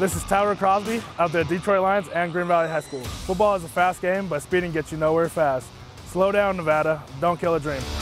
This is Tyrell Crosby out there at Detroit Lions and Green Valley High School. Football is a fast game, but speeding gets you nowhere fast. Slow down, Nevada. Don't kill a dream.